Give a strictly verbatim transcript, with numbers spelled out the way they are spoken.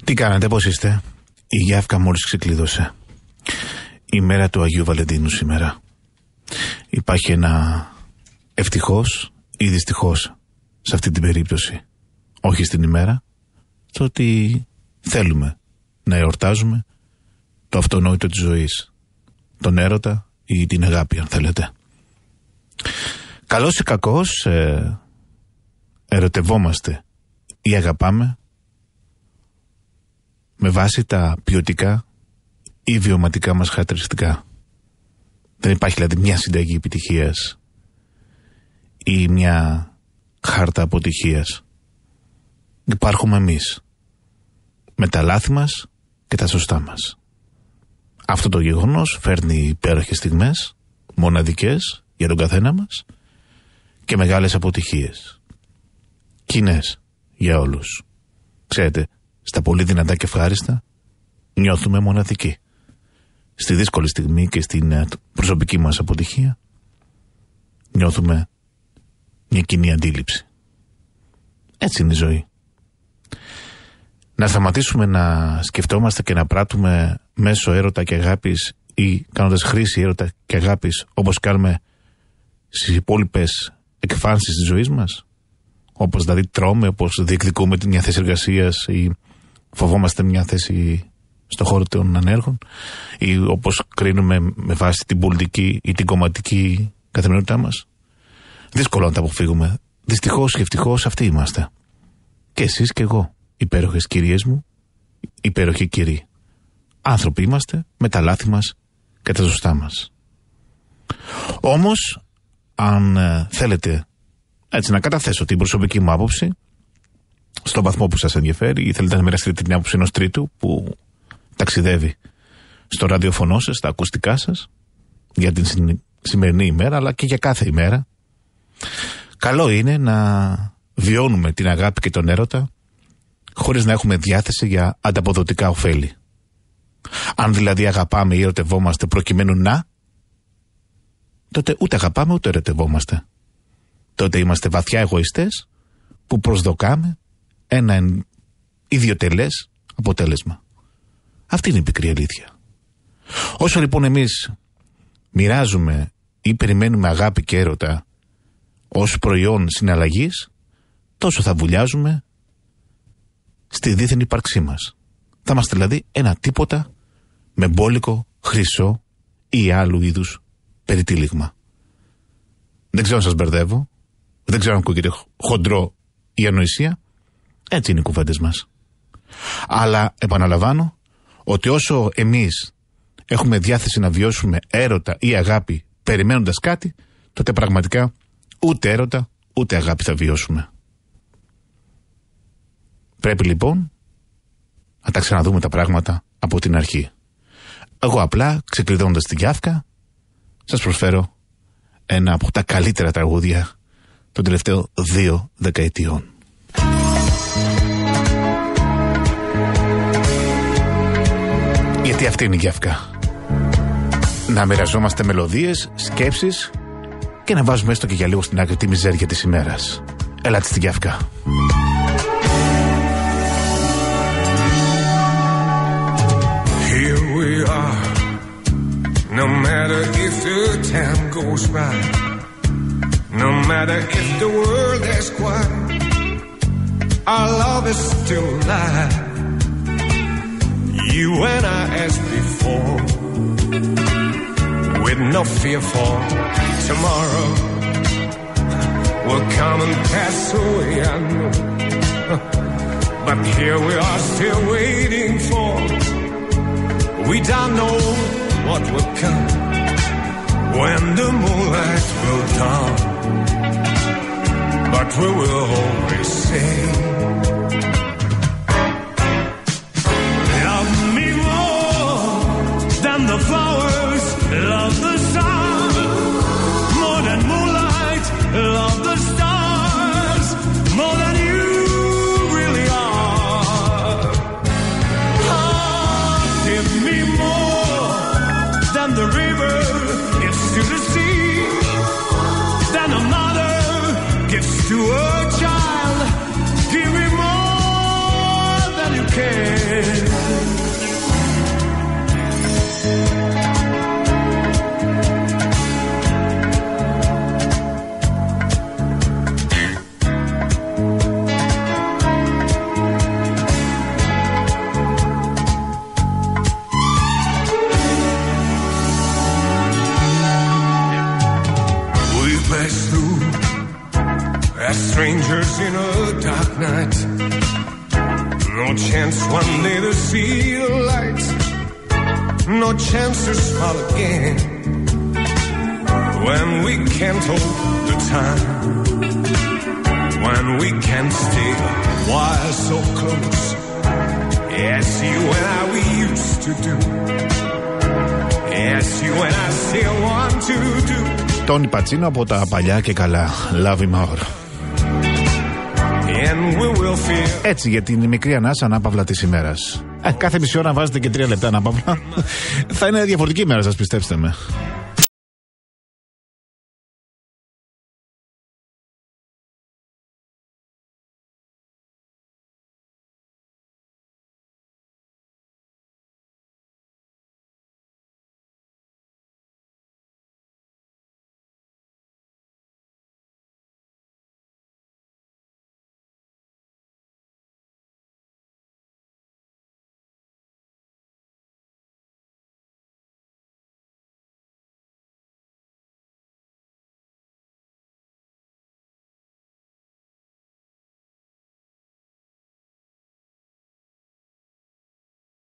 Τι κάνετε, πώς είστε? Η Γιάφκα μόλις ξεκλείδωσε. Η μέρα του Αγίου Βαλεντίνου σήμερα. Υπάρχει ένα ευτυχώς ή δυστυχώς σε αυτή την περίπτωση. Όχι στην ημέρα, το ότι θέλουμε να εορτάζουμε το αυτονόητο της ζωής. Τον έρωτα ή την αγάπη, αν θέλετε. Καλώς ή κακώς ε, ερωτευόμαστε ή αγαπάμε με βάση τα ποιοτικά ή βιωματικά μας χαρακτηριστικά. Δεν υπάρχει δηλαδή μια συνταγή επιτυχίας ή μια χάρτα αποτυχίας. Υπάρχουμε εμείς με τα λάθη μας και τα σωστά μας. Αυτό το γεγονός φέρνει υπέροχες στιγμές, μοναδικές για τον καθένα μας και μεγάλες αποτυχίες. Κοινές για όλους. Ξέρετε, στα πολύ δυνατά και ευχάριστα νιώθουμε μοναδικοί. Στη δύσκολη στιγμή και στην προσωπική μας αποτυχία νιώθουμε μια κοινή αντίληψη. Έτσι είναι η ζωή. Να σταματήσουμε να σκεφτόμαστε και να πράττουμε μέσω έρωτα και αγάπης ή κάνοντας χρήση έρωτα και αγάπης όπως κάνουμε στις υπόλοιπες εκφάνσεις της ζωής μας. Όπως δηλαδή τρώμε, όπως διεκδικούμε μια θέση εργασίας ή φοβόμαστε μια θέση στον χώρο των ανέργων ή όπως κρίνουμε με βάση την πολιτική ή την κομματική καθημερινότητά μας. Δύσκολο να τα αποφύγουμε. Δυστυχώς και ευτυχώς αυτοί είμαστε. Και εσείς και εγώ. Υπέροχες κυρίες μου, υπέροχοι κύριοι. Άνθρωποι είμαστε με τα λάθη μας και τα σωστά μας. Όμως, αν ε, θέλετε έτσι να καταθέσω την προσωπική μου άποψη, στον βαθμό που σας ενδιαφέρει, ή θέλετε να μοιραστείτε την άποψη ενός τρίτου που ταξιδεύει στο ραδιοφωνό σας, στα ακουστικά σας, για την σημερινή ημέρα, αλλά και για κάθε ημέρα, καλό είναι να βιώνουμε την αγάπη και τον έρωτα χωρίς να έχουμε διάθεση για ανταποδοτικά ωφέλη. Αν δηλαδή αγαπάμε ή ερωτευόμαστε προκειμένου να, τότε ούτε αγαπάμε ούτε ερωτευόμαστε. Τότε είμαστε βαθιά εγωιστές που προσδοκάμε ένα ιδιοτελές αποτέλεσμα. Αυτή είναι η πικρή αλήθεια. Όσο λοιπόν εμείς μοιράζουμε ή περιμένουμε αγάπη και έρωτα ως προϊόν συναλλαγής, τόσο θα βουλιάζουμε στη δίθεν ύπαρξή μας. Θα είμαστε δηλαδή ένα τίποτα με μπόλικο, χρυσό ή άλλου είδους περιτύλιγμα. Δεν ξέρω αν σας μπερδεύω, δεν ξέρω αν ακούγεται χοντρό ή ανοησία. Έτσι είναι οι κουβέντες μας. Αλλά επαναλαμβάνω ότι όσο εμείς έχουμε διάθεση να βιώσουμε έρωτα ή αγάπη περιμένοντας κάτι, τότε πραγματικά ούτε έρωτα ούτε αγάπη θα βιώσουμε. Πρέπει λοιπόν να τα ξαναδούμε τα πράγματα από την αρχή. Εγώ απλά, ξεκλειδώνοντας τη Γιάφκα, σας προσφέρω ένα από τα καλύτερα τραγούδια των τελευταίων δύο δεκαετιών. Γιατί αυτή είναι η Γιάφκα. Να μοιραζόμαστε μελωδίες, σκέψεις και να βάζουμε έστω και για λίγο στην άκρη τη μιζέρια της ημέρας. Ελάτε στη Γιάφκα. Here we are. No matter if the time goes by, no matter if the world is quiet, our love is still alive. You and I as before, with no fear for tomorrow. Will come and pass away, I know. But here we are still waiting for. We don't know what will come when the moonlight will dawn. But we will always say, love me more than the flowers, love the sun, more than moonlight, love the stars, more than you really are. Oh, give me more than the river gives to the sea, than a mother gives to a child. Give me more than you can. chance one day to see the light. No chance to smile again. When we can't hold the time. When we can't stay a while so close. Yes, you and I we used to do. Yes, you and I still want to do. Τόνι Πατσίνο από τα παλιά και καλά. Love him more. Έτσι για την μικρή ανάσα ανάπαυλα της ημέρας. Ε, κάθε μισή ώρα βάζετε και τρία λεπτά ανάπαυλα. Θα είναι διαφορετική ημέρα σας, πιστέψτε με.